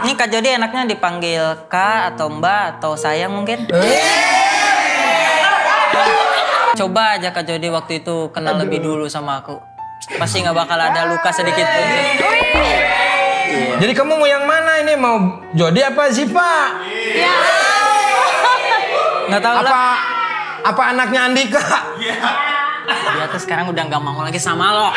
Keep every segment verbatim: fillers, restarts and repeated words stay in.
Ini Kak Jody enaknya dipanggil Kak atau Mbak atau sayang mungkin? Coba aja Kak Jody waktu itu kenal lebih dulu sama aku. Pasti nggak bakal ada luka sedikit pun. Iya. Jadi kamu mau yang mana ini? Mau Jody apa Ziva? Iya. Nggak tahu apa, lah. Apa anaknya Andika? Iya. Dia tuh sekarang udah nggak mau lagi sama lo.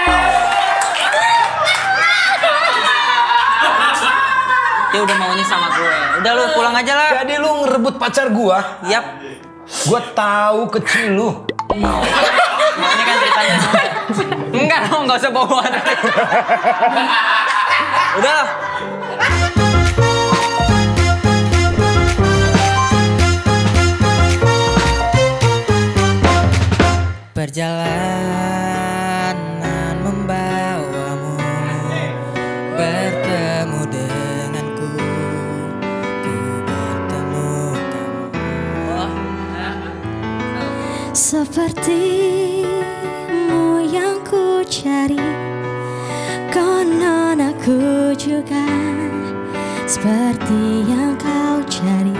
Dia udah maunya sama gue. Udah lu pulang aja lah. Jadi lu ngerebut pacar gua? Yap. Gua tahu kecil lu. Nah, ini kan ceritanya. Enggak dong, nggak usah bawa. Udah. Perjalanan membawamu bertemu denganku, ku bertemu kamu. Sepertimu yang ku cari, konon aku juga seperti yang kau cari.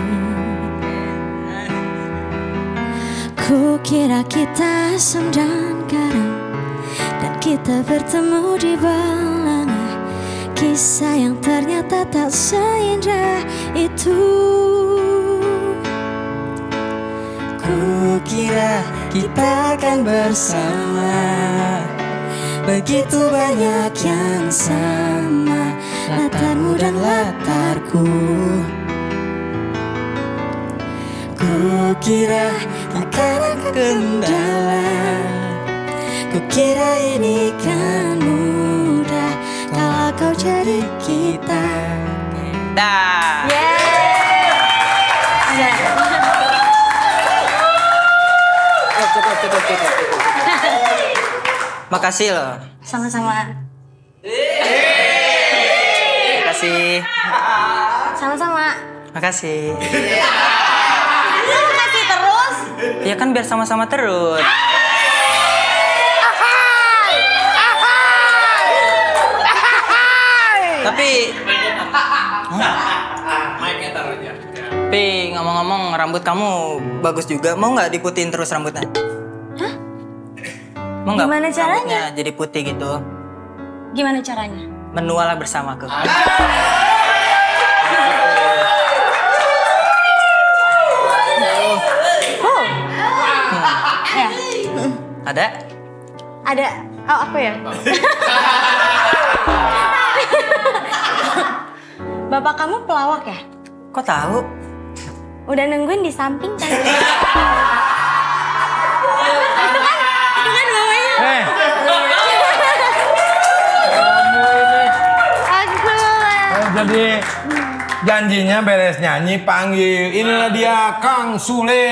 Ku kira kita asam dan garam, dan kita bertemu di belanga kisah yang ternyata tak seindah itu. Ku kira kita akan bersama, begitu banyak yang sama, latarmu dan latarku. Ku kira takkan ada kendala, ku kira ini kan mudah kalau kau jadi kita. Dah. Cukup, cukup, cukup, cukup. Makasih loh. Sama-sama. Makasih. Sama-sama. Makasih. Makasih terus. Ya kan biar sama-sama terus. Tapi Tapi ngomong-ngomong rambut kamu bagus juga. Mau nggak diputiin terus rambutnya? Hah? Mau nggak? Gimana caranya? Rambutnya jadi putih gitu. Gimana caranya? Menualah bersamaku. Oh. Ya. Ada? Ada. Oh, aku ya? Bapak kamu pelawak ya? Kok tahu? Udah nungguin di samping kan? Itu kan, itu kan bapaknya. Eh, Aku lah. oh, jadi janjinya beres nyanyi panggil. Inilah dia Kang Sule.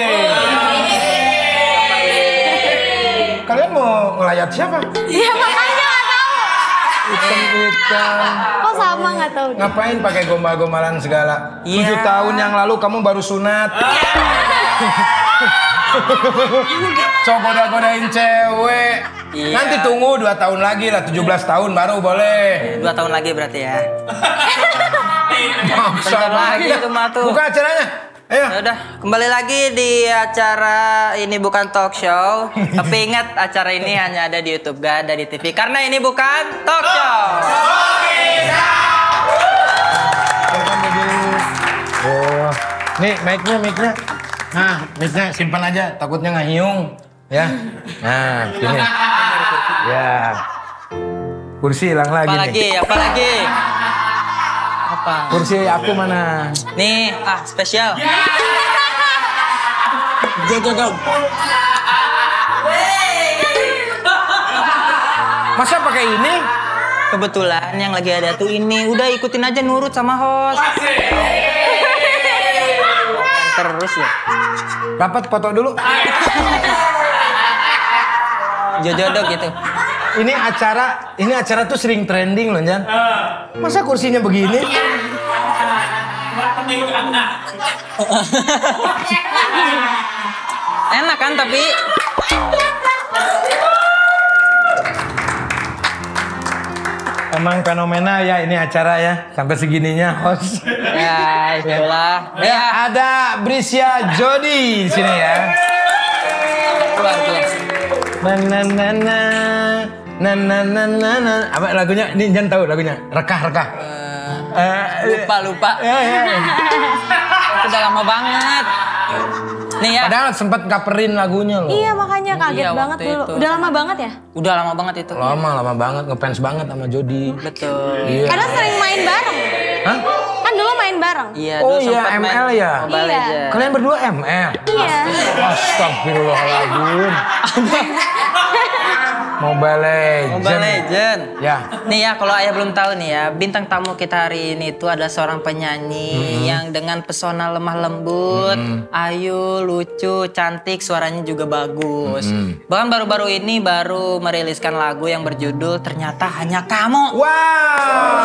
Kalian mau ngelayat siapa? Iya makanya nggak tahu. Hitam-hitam. Kok sama nggak tahu? Ngapain pakai gombal-gombalan segala? Iya. Tujuh tahun yang lalu kamu baru sunat. So goda-godain cewek. Iya. Nanti tunggu dua tahun lagi lah, tujuh belas tahun baru boleh. Dua tahun lagi berarti ya. Maksa Bentar lagi banget. itu mah tuh. Buka acaranya. Ayo. Ya udah, kembali lagi di acara ini bukan talk show. Tapi ingat acara ini hanya ada di YouTube, gak ada di T V. Karena ini bukan talk show. Oh, nih mic-nya, mic-nya. Nah, mic-nya simpan aja, takutnya nggak hiung, ya. Nah, ini. Ya. Kursi hilang lagi. Apa nih. lagi? Apa lagi? Apa? Kursi aku mana? Nih, ah spesial. Jodoh dong. Masa pakai ini? Kebetulan yang lagi ada tuh ini. Udah ikutin aja nurut sama host. Terus ya. Rapat foto dulu. Jodoh gitu. Ini acara, ini acara tuh sering trending loh, Jan. Masa kursinya begini? Enak kan tapi Emang fenomenal ya ini acara ya. Sampai segininya host. Ya, itulah. Ya, ada Brisya Jody di sini ya. Luar biasa. Na na na na na na na na na. Apa lagunya? Ini jangan tahu lagunya. Rekah-rekah. Eh, lupa, lupa. Ya, ya. Udah lama banget. Nih ya. Padahal sempat coverin lagunya loh. Iya makanya kaget Iya, banget waktu dulu. itu. Udah lama banget ya? Udah lama banget itu. Lama, lama banget. Ngefans banget sama Jody. Betul. Iya. Kadang sering main bareng. Hah? Kan dulu main bareng. Iya, Oh dulu iya, sempat M L main ya? Mobile Iya. Legends. Kalian berdua M L? Iya. Astagfirullahaladzim. Mobile Legends. Mobile Legend. Ya. Nih ya, kalau ayah belum tahu nih ya, bintang tamu kita hari ini itu adalah seorang penyanyi yang dengan pesona lemah lembut, ayu, lucu, cantik, suaranya juga bagus. Bahkan baru-baru ini baru meriliskan lagu yang berjudul Ternyata Hanya Kamu. Wow.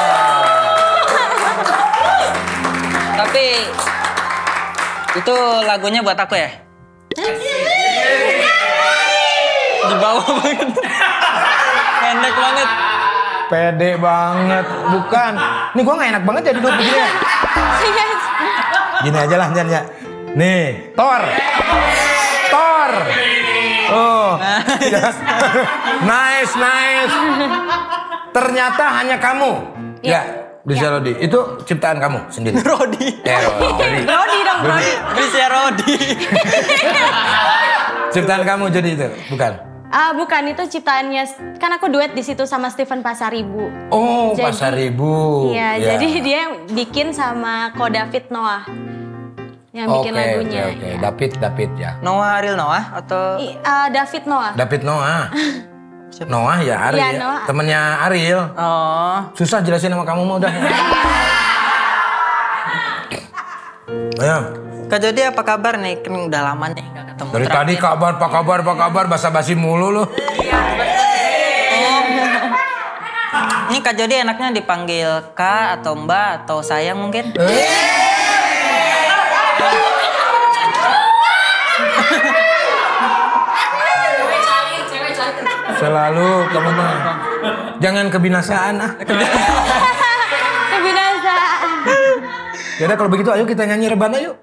Tapi itu lagunya buat aku ya? Di bawah banget. Pendek banget. Pede banget. Bukan. Nih gua gak enak banget ya duduk begini ya. Gini aja lah, Jan ya. Nih, Thor. Thor. Oh. Ya. Nice, nice. Ternyata hanya kamu. Ya, bisa Rodi. Itu ciptaan kamu sendiri. Rodi. Eh, Rodi. Rodi dong, Rodi. Bisa Rodi. Ciptaan kamu jadi itu, bukan? Ah bukan, itu ciptaannya, kan aku duet di situ sama Steven Pasaribu. Oh, Jadi- Pasaribu. Iya, Ya. jadi dia yang bikin sama Ko David Noah yang bikin Oke, lagunya. Oke, oke. ya. David, David ya. Noah Ariel Noah atau I- ah, David Noah. David Noah. Noah ya, Ariel. Iya, Noah. Temennya Ariel. oh Susah jelasin sama kamu mah udah. Ayo. Kak Jody apa kabar nih? Kan udah lama nih nggak ketemu. Dari Terakhir. tadi kabar, apa kabar, apa kabar, basa-basi mulu lu. Ini Kak Jody enaknya dipanggil Kak atau Mbak atau sayang mungkin? Selalu kamu mah. Jangan kebinasaan ah. Kebinasaan. Yaudah kalau begitu ayo kita nyanyi rebana yuk.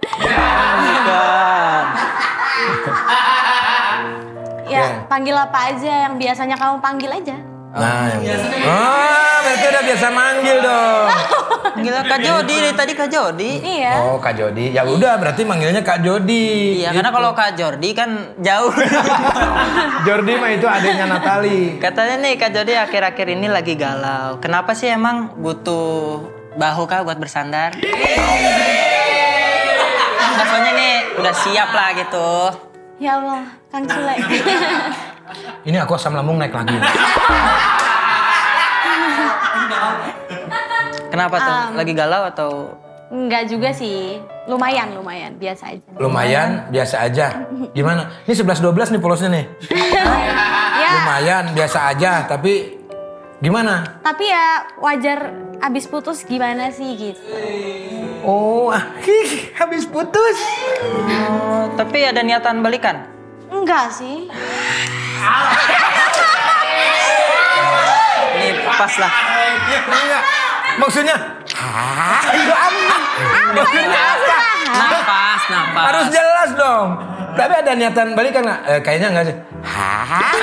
Ya, panggil apa aja yang biasanya kamu panggil aja. Nah, yang biasa. Oh, berarti udah biasa manggil dong. Gila Kak Jody dari tadi Kak Jody. Iya. Oh, Kak Jody. Ya udah, berarti manggilnya Kak Jody. Iya, karena kalau Kak Jordi kan jauh. Jordi mah itu adiknya Natali. Katanya nih Kak Jody akhir-akhir ini lagi galau. Kenapa sih emang butuh bahu Kak buat bersandar? Maksudnya nih udah siap lah gitu. Ya Allah, Kang Sule. Ini aku asam lambung naik lagi. Kenapa tuh? Lagi galau atau? Enggak juga sih. Lumayan, lumayan. Biasa aja. Lumayan, biasa aja. Gimana? Ini sebelas dua belas nih polosnya nih. Ya, Lumayan, biasa aja. Tapi gimana? tapi ya wajar abis putus gimana sih gitu. Oh, ah, hih, habis putus. Oh, tapi ada niatan balikan? Enggak sih. Ini pas lah. Enggak. Maksudnya, ah, itu apa? Maksudnya apa? Nafas, nafas. Harus jelas dong. Tapi ada niatan balikan nggak? Eh, kayaknya enggak sih. Hah?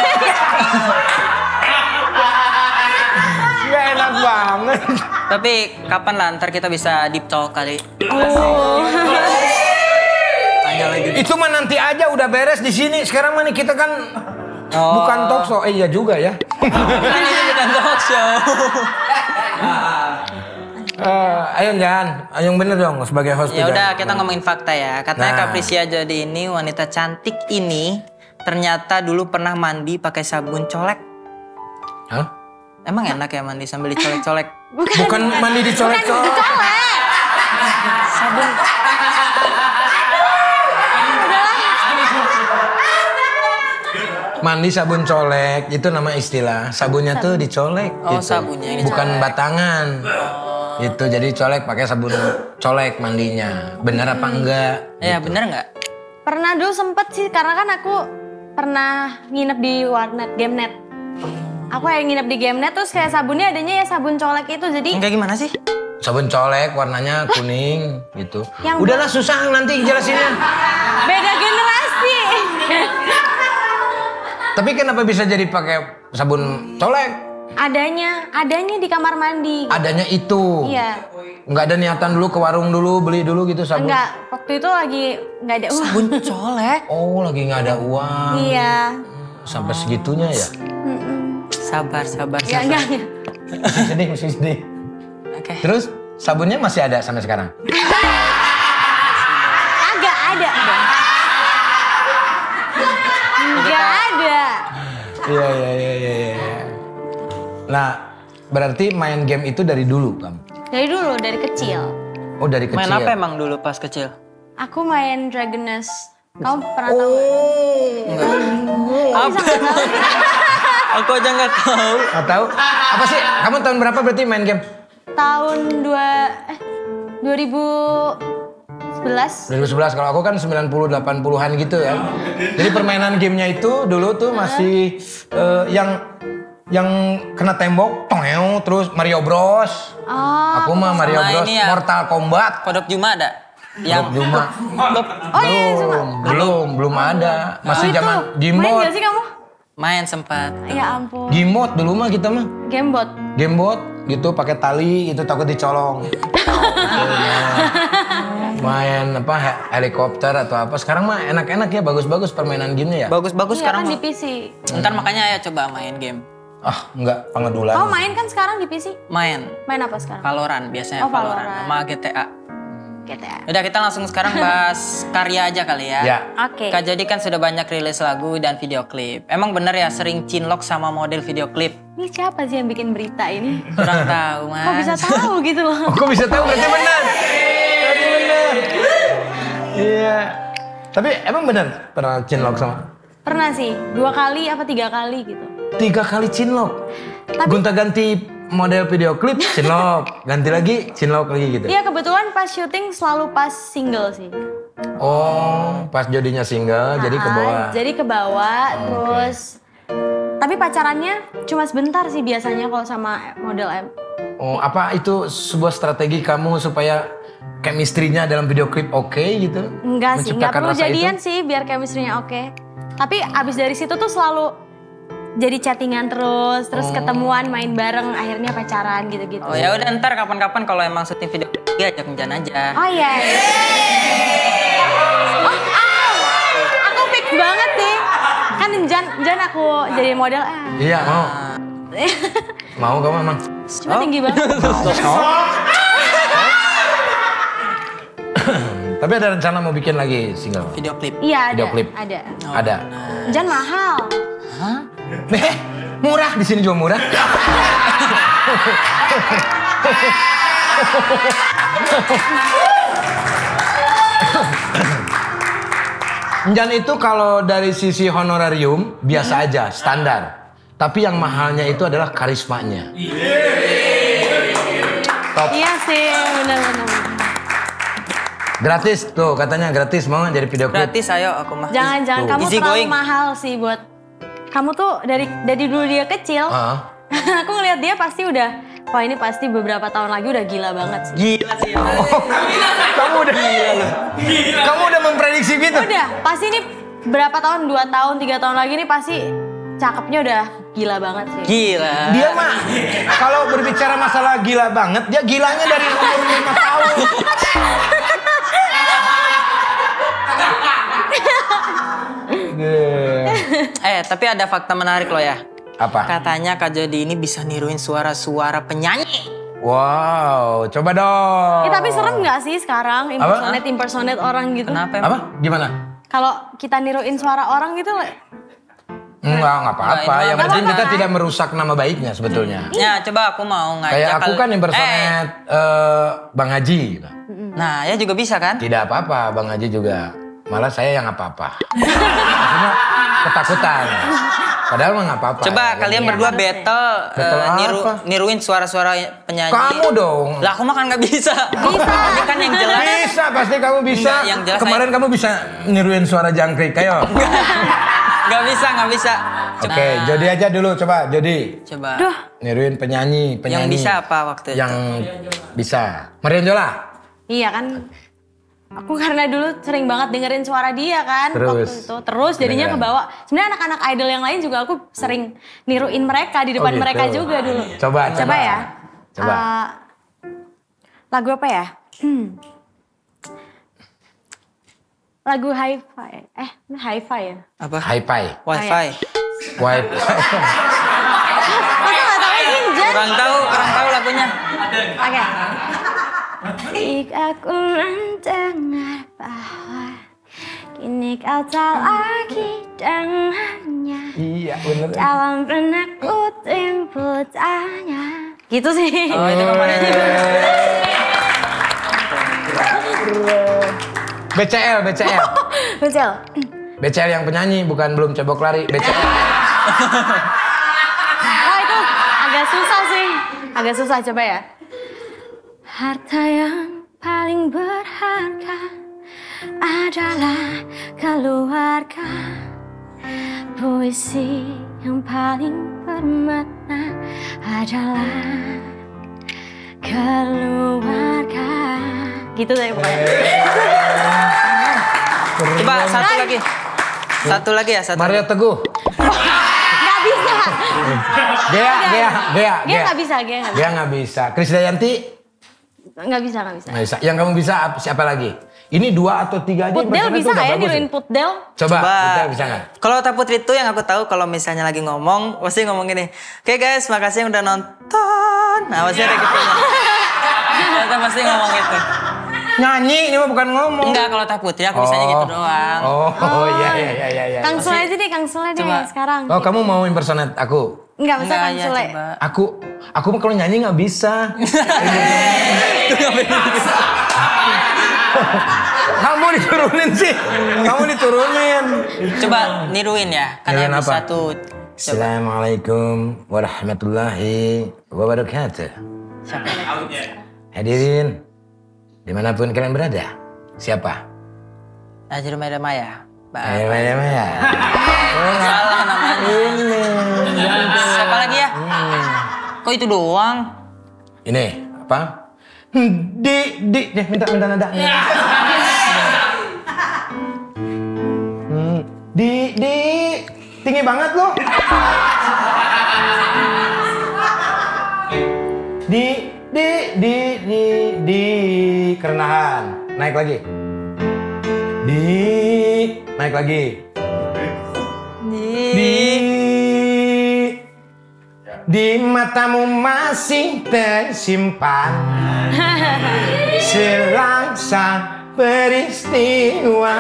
Nggak enak banget. Tapi kapan lah ntar kita bisa deep talk kali? Oh. Tanya lagi. Itu mah nanti aja udah beres di sini. Sekarang mah nih kita kan Oh. bukan talk show. Eh iya juga ya. Kan ini bukan talk show. Eh, ayo jangan, ayo yang bener dong sebagai host. Ya tuh, udah jangan. kita ngomongin fakta ya. Katanya Nah. Capricia Jody ini wanita cantik ini ternyata dulu pernah mandi pakai sabun colek. Hah? Emang enak ya mandi sambil dicolek-colek? Bukan mandi dicolek-colek. Sabun. Mandi sabun colek itu nama istilah. Sabunnya tuh dicolek. Oh, gitu. sabunnya ini Bukan colek. batangan. Itu jadi colek pakai sabun colek mandinya. Bener apa enggak? Ya bener nggak? Pernah dulu sempet sih, karena kan aku pernah nginep di warnet, game net. Aku yang nginep di Gamenet terus kayak sabunnya adanya ya sabun colek itu jadi. Enggak gimana sih? Sabun colek warnanya kuning gitu. Yang Udahlah susah nanti jelasinnya. Beda generasi. Tapi kenapa bisa jadi pakai sabun colek? Adanya, adanya di kamar mandi. Adanya itu. Iya. Nggak ada niatan dulu ke warung dulu beli dulu gitu sabun. Enggak, waktu itu lagi nggak ada uang. Sabun colek. Oh lagi nggak ada uang. Iya. Sampai segitunya ya. Sabar, sabar, Ya sabar. enggak. enggak. Masih sedih, masih sedih. Oke. Terus sabunnya masih ada sampai sekarang? Agak ada. Enggak ada. Iya, iya, iya, iya. iya. Nah, berarti main game itu dari dulu kamu? Dari dulu, dari kecil. Oh, dari kecil. Main apa emang dulu pas kecil? Aku main Dragon Nest. Kamu pernah tahu? Oh, Apa? Aku aja nggak tahu. nggak tahu. Apa sih? Kamu tahun berapa berarti main game? Tahun dua eh dua ribu sebelas. dua ribu sebelas. Kalau aku kan sembilan puluh delapan puluhan gitu ya. Jadi permainan gamenya itu dulu tuh masih eh, yang yang kena tembok, tongeo, terus Mario Bros. Oh, Aku mah Mario sama Bros. ini ya. Mortal Kombat. Kodok Juma ada? Yang Cuma Oh iya, suka. belum, belum, belum ada. Masih Oh, itu. zaman Main Gmod. gak sih kamu? main sempat. Ya ampun. Gmod dulu mah kita mah. Gamebot. Gamebot gitu pakai tali itu takut dicolong. Main apa he- helikopter atau apa. Sekarang mah enak-enak ya, bagus-bagus permainan gamenya ya. Bagus-bagus Iya sekarang. kan di mah. P C. Ntar makanya ya coba main game. Ah, enggak pengedulan. Kamu main kan sekarang di P C? Main. Main apa sekarang? Valorant biasanya Oh, Valorant. Valorant. Sama G T A. G T A. Udah kita langsung sekarang bahas karya aja kali ya. Ya. Oke. Kak Jody kan sudah banyak rilis lagu dan video klip. Emang bener ya sering cinlok sama model video klip? Ini siapa sih yang bikin berita ini? Kurang tahu mas. Kok bisa tahu gitu loh? Oh, kok bisa tahu berarti benar. Berarti benar. Iya. Tapi emang benar pernah cinlok sama? Pernah sih, dua kali apa tiga kali gitu. Tiga kali cinlok. Tapi- Gonta-ganti model video klip cinlok, ganti lagi cinlok lagi gitu. Iya kebetulan pas syuting selalu pas single sih. Oh, pas jodinya single jadi ke Ah, bawah. Jadi ke bawah, Oh, terus tapi pacarannya cuma sebentar sih biasanya kalau sama model M. Oh, apa itu sebuah strategi kamu supaya chemistry-nya dalam video klip oke gitu? Enggak sih, enggak Menciptakan perlu rasa jadian itu? sih biar chemistry-nya oke. Tapi abis dari situ tuh selalu jadi chattingan terus, terus ketemuan main bareng, akhirnya pacaran gitu-gitu. Oh ya udah ntar kapan-kapan kalau emang syuting video klip dia ajak Jan aja. Oh iya. iya. Oh, ah, aku fix banget sih. Kan Jan, Jan aku jadi model. Ah. Iya, mau. Mau kamu emang? Cuma tinggi banget. Tapi ada rencana mau bikin lagi single? Video klip. Iya ada. Video klip. Ada. Ada. Jan mahal. Hah? Eh, murah di sini juga murah. Jan itu kalau dari sisi honorarium biasa aja, standar. Tapi yang mahalnya itu adalah karismanya. Top. Iya sih, benar-benar. Gratis tuh katanya gratis, mau nggak jadi video klip? Gratis ayo aku mah. Jangan-jangan Tuh. kamu Easy terlalu going. mahal sih buat kamu tuh dari dari dulu dia kecil. Ah. Aku ngeliat dia pasti udah, wah ini pasti beberapa tahun lagi udah gila banget sih. Gila sih. Kamu udah Kamu udah memprediksi gitu? Udah, pasti ini berapa tahun, dua tahun, tiga tahun lagi nih pasti cakepnya udah gila banget sih. Gila. Dia mah kalau berbicara masalah gila banget, dia gilanya dari umur lima tahun. Eh tapi ada fakta menarik loh ya. Apa? Katanya Kak Jody ini bisa niruin suara-suara penyanyi. Wow, coba dong. Eh, tapi serem nggak sih sekarang impersonate impersonate orang gitu? Kenapa emang? Apa? Gimana? Kalau kita niruin suara orang gitu, Enggak, enggak apa-apa. Enggak, Yang enggak penting kita apa-apa. tidak merusak nama baiknya sebetulnya. Ya coba aku mau ngajak. Kayak aku kal- kan impersonate eh, Bang Haji. gitu. Eh, nah ya juga bisa kan? Tidak apa-apa, Bang Haji juga. Malah saya yang apa-apa. Maksudnya ketakutan. Padahal mah nggak apa-apa. Coba ya, kalian Iya, berdua harus ya. battle, Battle eh, niru, apa? niruin suara-suara penyanyi. Kamu dong. Lah aku mah kan nggak bisa. Bisa. Ini kan yang jelas. Bisa, pasti kamu bisa. Enggak, yang jelas Kemarin kamu bisa niruin suara jangkrik, ayo. Nggak bisa, nggak bisa. Oke, okay, Jody aja dulu coba, Jody. Coba. Duh. Niruin penyanyi, penyanyi. Yang bisa apa waktu itu? Yang bisa. Marion Jola. Iya kan. Aku karena dulu sering banget dengerin suara dia kan Terus. waktu itu. Terus jadinya Beneran. kebawa. Sebenarnya anak-anak idol yang lain juga aku sering niruin mereka di depan Oh, gitu. mereka juga dulu. Coba, coba. Coba ya. Coba. Uh, lagu apa ya? Hmm. Lagu Hi-Fi. Eh, ini Hi-Fi ya? Apa? Hi-Fi. Wifi. Wifi. Masa gak tahu sih, Jan? Kurang tahu, kurang tahu lagunya. Oke. Jika aku mendengar bahwa kini kau tak lagi dengannya. Iya, bener. Dalam benakku timbul tanya. Gitu sih. Oh, itu kemarin juga. B C L, B C L. Betul. B C L yang penyanyi, bukan belum cebok lari. B C L. Oh itu agak susah sih. Agak susah, coba ya. Harta yang paling berharga adalah keluarga. Puisi yang paling bermakna adalah keluarga. Gitu deh pokoknya. Coba satu lagi. Satu lagi ya, satu. Mario Teguh. Gak bisa. Gea, Gea, Gea, Dia gak bisa, dia gak bisa. Gea nggak bisa. Krisdayanti Gak bisa, gak bisa. nggak bisa. Yang kamu bisa ap- siapa lagi? Ini dua atau tiga aja. Putdel impersonate bisa tuh udah gak ya bagus niruin ya. Putdel? Coba, Coba. Putdel bisa nggak? Kalau Ota Putri itu yang aku tahu kalau misalnya lagi ngomong, pasti ngomong gini. Oke guys, makasih yang udah nonton. Nah, pasti ada gitu. Kita pasti ngomong gitu. Nyanyi, ini mah bukan ngomong. Enggak, kalau Ota Putri aku bisanya gitu doang. Oh, oh iya, iya, iya, iya. iya. Kang Sule aja deh, Kang Sule deh Coba. sekarang. Oh, kamu mau impersonate aku? Enggak bisa Enggak, Kang ya, Sule. coba. Aku, aku mah kalau nyanyi nggak bisa. Itu nggak bisa. Kamu diturunin sih. Kamu diturunin. Coba niruin ya, kan Niruin yang apa? bisa tuh. Assalamualaikum warahmatullahi wabarakatuh. Hadirin, dimanapun kalian berada, siapa? Ajur Maya Maya. Ayo, ayo, ayo. Salah namanya. Siapa lagi ya? Kok itu doang? Ini apa? Di, di, deh, minta, minta nada. Hmm, Di, di, tinggi banget loh. Di, di, di, di, di, kerenahan. Naik lagi. Di, naik lagi. Di, di matamu masih tersimpan selangsa peristiwa.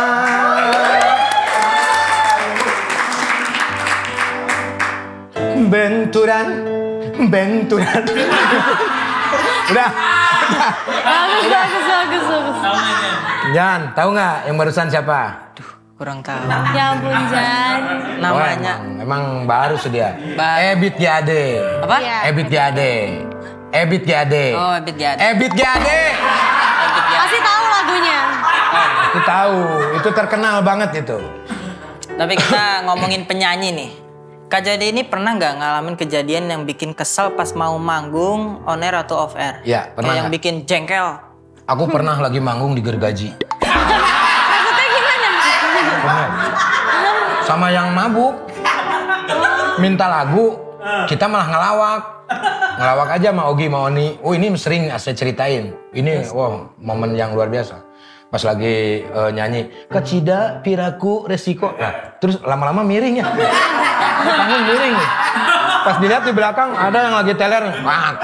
Benturan, benturan. Udah. Bagus, bagus, bagus, bagus. Jan, tahu nggak yang barusan siapa? Kurang tahu. Ya ampun, Jan. Namanya. Oh, emang, emang baru sih dia. Baru. Ebit Giade. Apa? Iya. Ebit Giade. Ebit Giade. Oh, Ebit Giade. Ebit Giade. Pasti tahu lagunya. Aku tahu, itu terkenal banget itu. Tapi kita ngomongin penyanyi nih. Kak Jody ini pernah nggak ngalamin kejadian yang bikin kesel pas mau manggung on air atau off air? Iya, pernah Kayak yang nggak? bikin jengkel. Aku pernah lagi manggung di Gergaji. Maksudnya gimana? Pernah. Sama yang mabuk. Minta lagu, kita malah ngelawak. Ngelawak aja sama Ogi, sama Oni. Oh ini sering saya ceritain. Ini wow, momen yang luar biasa. Pas lagi eh, nyanyi, kecida piraku resiko. Nah, terus lama-lama miring ya. Panggung miring nih. Pas dilihat di belakang ada yang lagi teler. Wah.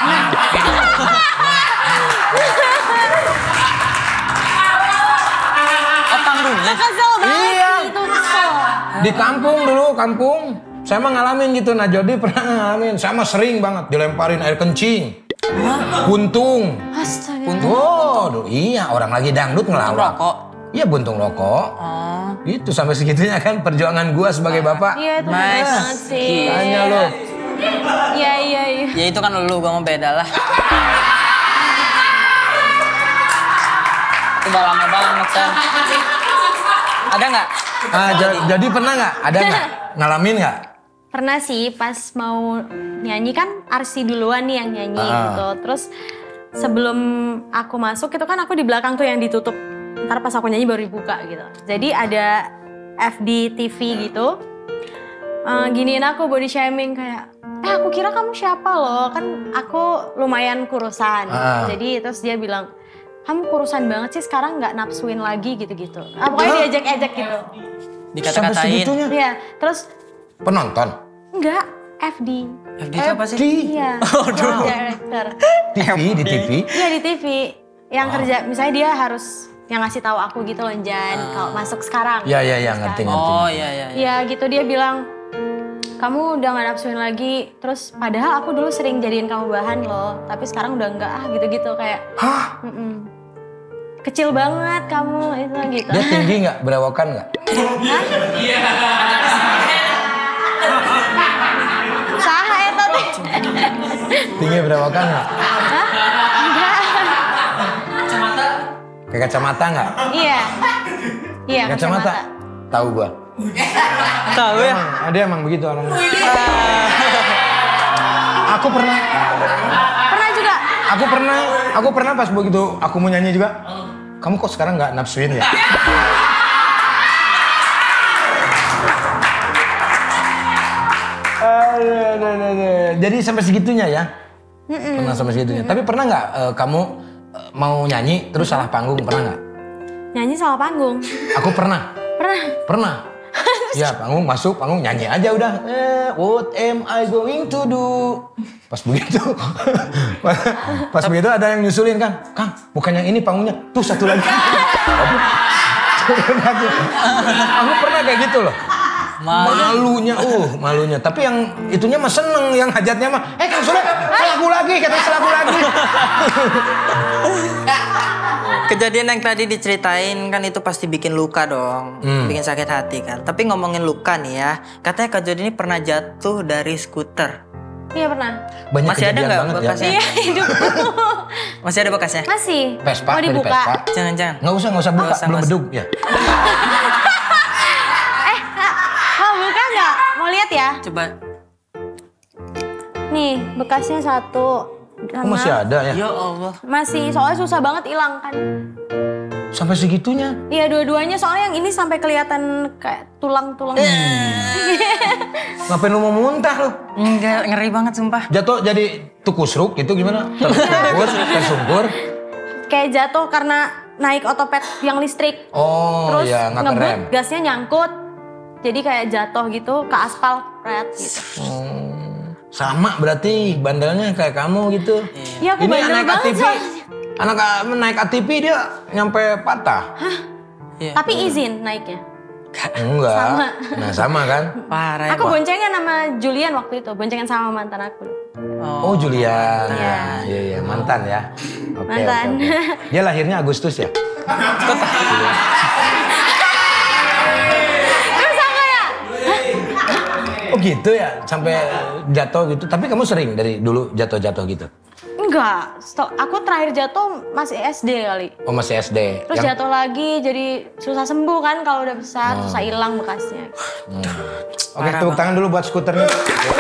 Oh, panggungnya? Kesel banget Iya. itu, kesel. Di kampung dulu, kampung. Saya mah ngalamin gitu. Nah Jody pernah ngalamin. Saya mah sering banget dilemparin air kencing. Puntung. Astaga. Oh, duh, iya orang lagi dangdut ngelawak. Rokok. Iya buntung rokok. Oh. Itu sampai segitunya kan perjuangan gua sebagai bapak. Iya itu Nice. banget sih. Tanya lo. Iya, iya, iya. Ya itu kan lu, gua mau beda lah. Udah lama banget kan. Ada nggak? Ah, ja- jadi pernah nggak? Ada nggak? ngalamin nggak? Pernah sih pas mau nyanyi kan Arsy duluan nih yang nyanyi Ah. gitu. Terus sebelum aku masuk itu kan aku di belakang tuh yang ditutup. Ntar pas aku nyanyi baru dibuka gitu. Jadi ada F D T V gitu. Uh, giniin aku body shaming kayak, eh aku kira kamu siapa loh, kan aku lumayan kurusan. Ah. Jadi terus dia bilang, kamu kurusan banget sih sekarang nggak napsuin lagi gitu-gitu. Ah, pokoknya diajak-ajak gitu. Sampai Dikata-katain. segitunya? Iya, terus Penonton? enggak, F D. F D itu apa sih? F D? Iya, wow. Director. T V, di T V? Iya di T V. Yang kerja, misalnya dia harus yang ngasih tahu aku gitu loh, Jan, kalau masuk sekarang. Iya, iya, iya, ngerti, ngerti. Oh iya iya. iya. Iya gitu, dia bilang, kamu udah gak nafsuin lagi. Terus padahal aku dulu sering jadiin kamu bahan loh, tapi sekarang udah enggak ah gitu-gitu kayak. Hah? Mm-mm. Kecil banget kamu itu gitu. Dia tinggi nggak? Berewokan nggak? Saha eta teh. Tinggi berewokan nggak? Hah? Enggak. Kayak kacamata nggak? Iya. Iya, Kacamata? Tahu gua. Tahu ya? Emang, ada emang begitu orangnya. Aku pernah, Pernah juga. aku pernah, aku pernah pas begitu aku mau nyanyi juga. Kamu kok sekarang nggak nafsuin ya? Aduh, aduh, aduh, aduh. Jadi sampai segitunya ya? Pernah sampai segitunya. Tapi pernah nggak eh, kamu eh, mau nyanyi terus salah panggung? Pernah nggak? Nyanyi salah panggung. Aku pernah. Pernah. Pernah. Ya panggung masuk, panggung nyanyi aja udah. Eh, what am I going to do? Pas begitu, pas, pas begitu ada yang nyusulin kan, Kang, bukan yang ini panggungnya, tuh satu lagi. Satu lagi. Aku pernah kayak gitu loh. Malunya, uh, malunya. Tapi yang itunya mah seneng, yang hajatnya mah, eh Kang Sule, selaku lagi, katanya selaku lagi. Kejadian yang tadi diceritain kan itu pasti bikin luka dong, Hmm. bikin sakit hati kan. Tapi ngomongin luka nih ya, katanya Kak Jody ini pernah jatuh dari skuter. Iya pernah. Banyak Masih ada kejadian nggak banget bekasnya? Iya hidupku. Masih ada bekasnya? Masih. Vespa, Mau dari dibuka. Vespa. Jangan-jangan. Nggak usah, nggak usah buka, Nggak usah, belum nggak usah. bedug ya. Eh, Kak, mau buka nggak? Mau lihat ya? Coba. Nih, bekasnya satu. Oh, masih ada ya? Ya Allah. Masih, soalnya susah banget hilang kan. Sampai segitunya? Iya, dua-duanya soalnya yang ini sampai kelihatan kayak tulang-tulang. Ngapain lu mau muntah lu? Enggak, ngeri banget sumpah. Jatuh jadi tukusruk gitu gimana? Tersungkur, tersungkur. Kayak jatuh karena naik otopet yang listrik. Oh Terus ya nggak ngebut, kerem. gasnya nyangkut. Jadi kayak jatuh gitu ke aspal, red gitu. Hmm, sama berarti bandelnya kayak kamu gitu. Iya, aku Ini bandel anak A T banget V. soalnya. Anak A- naik A T V dia nyampe patah. Iya. Tapi izin naiknya. Enggak. Sama. Nah sama kan? Parah ya. Aku boncengan sama Julian waktu itu, boncengan sama mantan aku. Oh Julian. Iya. Iya iya mantan ya. Oke, Mantan. oke, oke. Dia lahirnya Agustus ya? Terus apa ya? Oh gitu ya, sampai jatuh gitu. Tapi kamu sering dari dulu jatuh-jatuh gitu? Enggak, stop. Aku terakhir jatuh masih S D kali. Oh masih S D. Terus Yang- jatuh lagi jadi susah sembuh kan kalau udah besar, Oh. susah hilang bekasnya. Oke, Parah tepuk tangan dulu buat skuternya.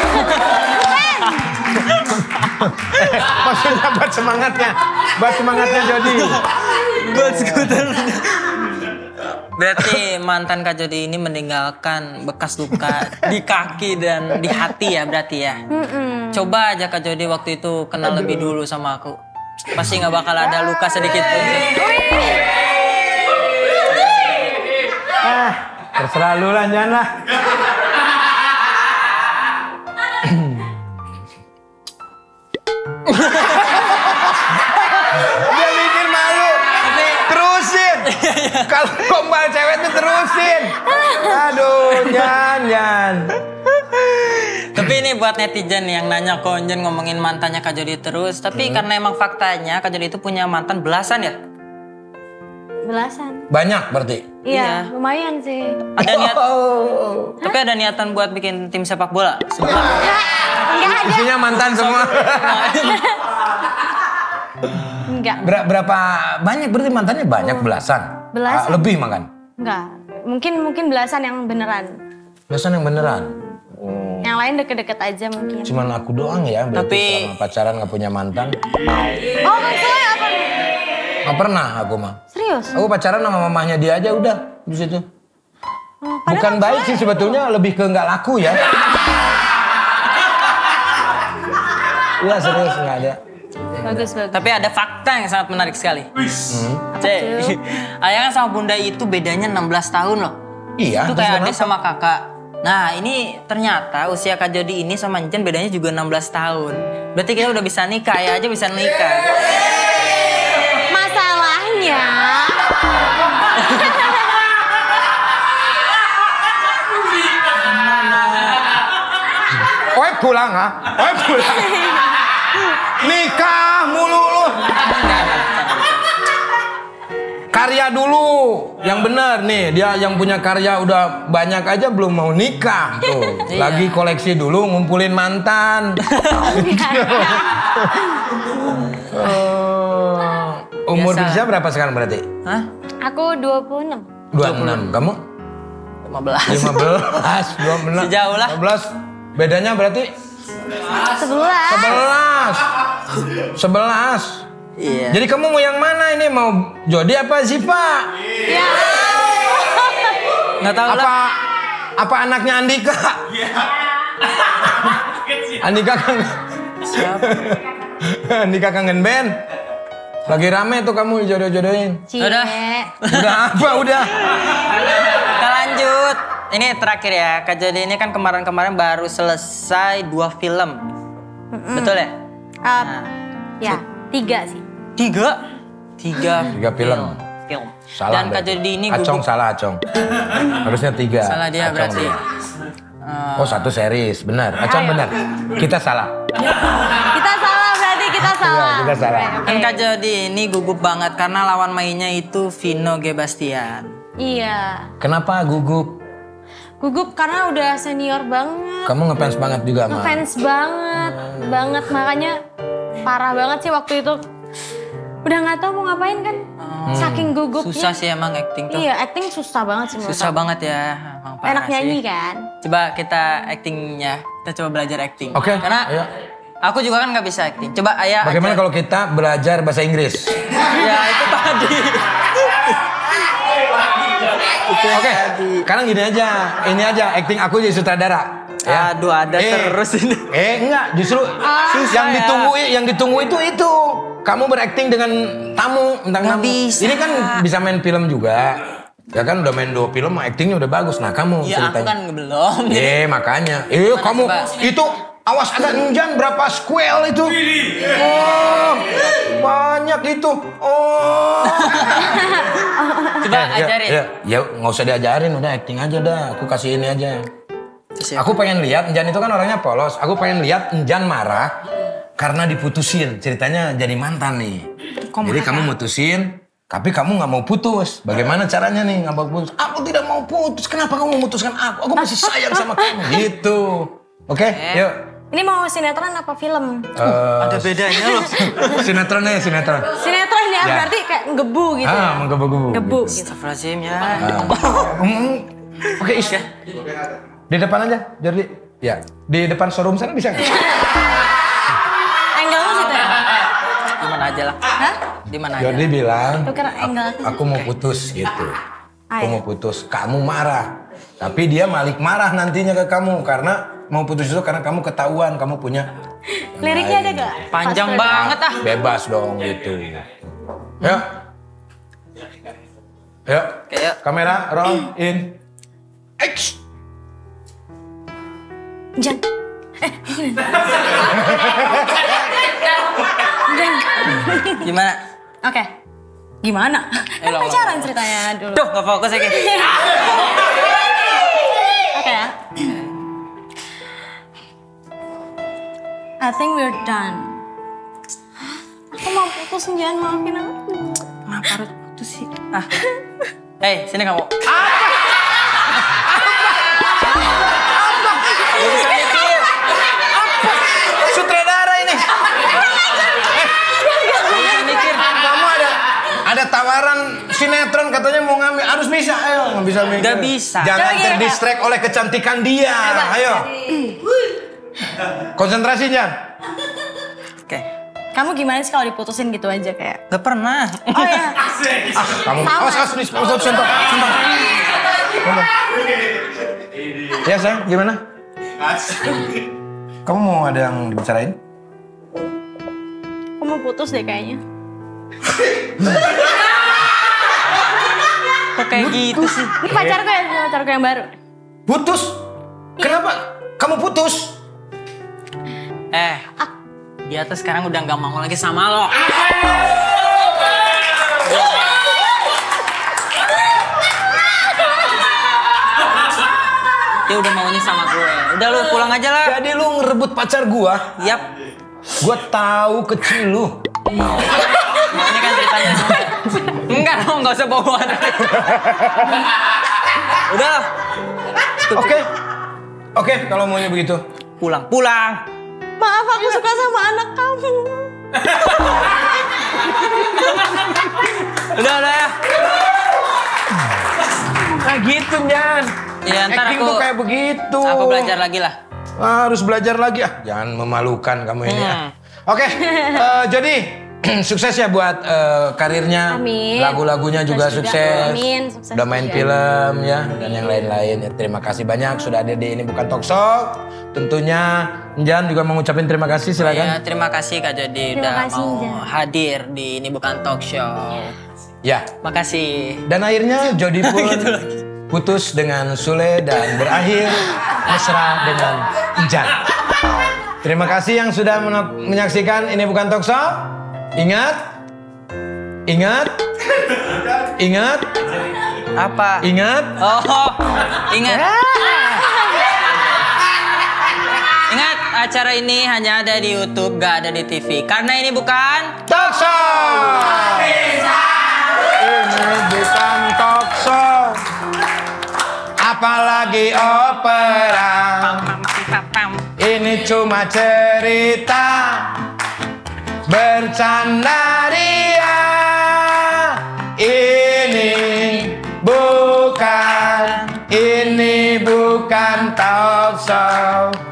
Eh, maksudnya buat semangatnya, buat semangatnya Jody. Buat skuter. Berarti mantan Kak Jody ini meninggalkan bekas luka di kaki dan di hati ya berarti ya. Mm-mm. Coba aja Kak Jody waktu itu kenal lebih dulu sama aku. Pasti nggak bakal ada luka sedikit pun. Ah, terserah lu lah, jangan lah. Dia mikir malu. Terusin. Kalau gombal cewek tuh terusin. Aduh, jangan, jangan. Tapi ini buat netizen yang nanya Konjen ngomongin mantannya Kak Jody terus. Tapi karena emang faktanya Kak Jody itu punya mantan belasan ya. Belasan. Banyak berarti. Iya, Iya. lumayan sih. Ada niat, Oh. tapi ada niatan buat bikin tim sepak bola. Sebelah. Enggak ada. Isinya mantan semua. Enggak. Ber- berapa banyak berarti mantannya banyak belasan? Belasan. Ah, lebih makan. Enggak. Mungkin mungkin belasan yang beneran. Bebasan yang beneran. Oh. Yang lain deket-deket aja mungkin. Cuman aku doang ya, berarti Tapi- selama pacaran gak punya mantan. Oh maksudnya apa? Gak pernah aku mah. Serius? Aku pacaran sama mamahnya dia aja udah di situ. Oh, Bukan baik sih sebetulnya, lebih ke nggak laku ya. Iya serius nggak ada. Bagus bagus. Tapi ada fakta yang sangat menarik sekali. Hmm. Cek, Ayah kan sama bunda itu bedanya enam belas tahun loh. Iya. Itu terus kayak adik kenapa? sama kakak. Nah ini ternyata usia Kak Jody ini sama Jen bedanya juga enam belas tahun. Berarti kita udah bisa nikah, Ayah aja bisa nikah. Masalahnya. Oe pulang ha? Oe pulang. Nikah mulu lu. Karya dulu, yang bener nih. Dia yang punya karya udah banyak aja belum mau nikah tuh. Iya. Lagi koleksi dulu ngumpulin mantan. Oh, umur Biasa. bisa berapa sekarang berarti? Hah? Aku dua puluh enam. dua puluh enam. Kamu? lima belas. lima belas, dua belas. Sejauh lah. lima belas. Bedanya berarti Sebelas. sebelas. sebelas. Iya. Jadi kamu mau yang mana ini? Mau Jody apa Ziva? Ya. Nggak tahu Apa lah. apa anaknya Andika? Andika kangen. Andika kangen band. Lagi rame tuh kamu jodoh-jodohin. Cie. Udah. Udah apa udah? Kita lanjut. Ini terakhir ya, Kak Jody ini kan kemarin-kemarin baru selesai dua film. Betul ya? Uh, ya, tiga sih. Tiga? Tiga, Tiga film. film. Salah. Dan Kak berarti. Jody ini Acong gugup. salah Acong. Harusnya tiga. Salah dia Acong berarti. dia. Eh, Oh satu series, benar. Acong Ayo. benar. Kita salah. Kita salah berarti kita salah. Iya, kita salah. Oke, Kan oke. Kak Jody ini gugup banget karena lawan mainnya itu Vino G. Bastian. Iya. Kenapa gugup? Gugup karena udah senior banget. Kamu ngefans banget juga sama. Ngefans banget, banget makanya parah banget sih waktu itu. Udah nggak tahu mau ngapain kan, saking gugupnya. Susah sih emang acting tuh. Iya, acting susah banget sih menurut Susah aku. banget ya. Emang parah Enak nyanyi sih. kan? Coba kita actingnya, kita coba belajar acting. Oke, Karena ayo. aku juga kan nggak bisa acting. Coba Ayah. Bagaimana ajar. kalau kita belajar bahasa Inggris? Ya itu tadi. Oke, sekarang gini aja, ini aja acting aku jadi sutradara. Ya. Aduh ada terus ini. Eh enggak, justru Susah yang ya. ditunggu yang ditunggu itu itu. Kamu berakting dengan tamu, tentang Nggak tamu. bisa. Ini kan bisa main film juga. Ya kan udah main dua film, actingnya udah bagus. Nah kamu Ya aku ceritanya. kan belum. Eh makanya, eh kamu coba? itu awas ada enjan berapa squel itu? Oh banyak itu. Oh. Coba ya, ajarin. Ya, ya nggak usah diajarin, udah acting aja dah. Aku kasih ini aja. Siap. Aku pengen lihat Enjan itu kan orangnya polos. Aku pengen lihat Enjan marah karena diputusin. Ceritanya jadi mantan nih. Kok jadi marah? kamu mutusin, tapi kamu nggak mau putus. Bagaimana caranya nih nggak mau putus? Aku tidak mau putus. Kenapa kamu memutuskan aku? Aku masih sayang sama kamu. Gitu. Oke, yuk. Ini mau sinetron apa film? Eh, Ada bedanya loh. sinetron aja sinetron. Sinetron ya, Ya. berarti kayak ngebu gitu Ah, ya? menggebu-gebu. Ngebu gitu. Astagfirullahaladzim ya. Hmm, Oke, is. Di depan aja, jadi ya di depan showroom sana bisa nggak? Angle lu situ ya? Di mana aja lah. Hah? Di mana aja. Jordi bilang, Lu kira angle aku? aku mau putus gitu. Ah, Aku iya. mau putus, kamu marah. Tapi dia balik marah nantinya ke kamu karena mau putus itu karena kamu ketahuan kamu punya yang Liriknya ada lain. gak? Panjang banget ah. Bebas dong gitu. Yuk. Yuk. Oke, yuk. Kamera roll in. X. Jan. Eh. Jan. Gimana? Oke. Gimana? Kan Eh, lo- pacaran ceritanya dulu. Duh gak fokus lagi. Oke ya. I think we're done. Aku mau putus, Jan, maafin aku. Kenapa harus putus sih? Ah. Hei sini kamu. Sutradara ini. Mikir. Kamu ada ada ada tawaran sinetron katanya mau ngambil, harus bisa, ayo nggak bisa mikir. Nggak bisa. Jangan Coba, terdistract oleh kecantikan dia, ayo. Konsentrasi Jan. Oke. Kamu gimana sih kalau diputusin gitu aja kayak? Gak pernah. Oh ya. Ah, kamu, awas, awas, please, awas, sentuh, sentuh. Sentuh. Ya sayang, gimana? Kamu mau ada yang dibicarain? Aku mau putus deh kayaknya. Kok kayak gitu sih? Ini pacarku ya, pacarku yang baru. Putus? Kenapa? Kamu putus? Eh, dia tuh sekarang udah gak mau lagi sama lo. Dia udah maunya sama gue. Udah lu pulang aja lah. Jadi lu ngerebut pacar gua? Yap. Gua tahu kecil lu. Nah, ini kan ceritanya. Enggak dong, gak usah bawa. Udah lah. Oke. Oke, kalau maunya begitu. Pulang, pulang. Maaf, aku suka sama anak kamu. Udah, udah ya. Nah gitu, Jan. Ya, ntar Acting aku, tuh kayak begitu. aku belajar lagi lah. Ah, harus belajar lagi ah. Jangan memalukan kamu ini ya. Hmm. Oke, eh, jadi sukses ya buat eh, karirnya. Amin. Lagu-lagunya juga Sukses juga. sukses. Amin, sukses Udah main juga. film ya dan yang lain-lain. Ya, terima kasih banyak sudah ada di Ini Bukan Talk Show. Tentunya Jan juga mengucapkan terima kasih, Ya, silakan. terima kasih Kak Jody Terima udah kasih, mau Jan. hadir di Ini Bukan Talk Show. Ya. Makasih. Dan akhirnya Jody pun Gitu putus dengan Sule dan berakhir mesra dengan Jan. Terima kasih yang sudah men- menyaksikan Ini Bukan Talk Show. Ingat, ingat, ingat, Apa? ingat. Oh, ingat. Ingat, acara ini hanya ada di YouTube, gak ada di T V. Karena ini bukan Talk Show. Ini bukan talk show, apalagi opera. Ini cuma cerita bercanda ria. Ini bukan, ini bukan talk show.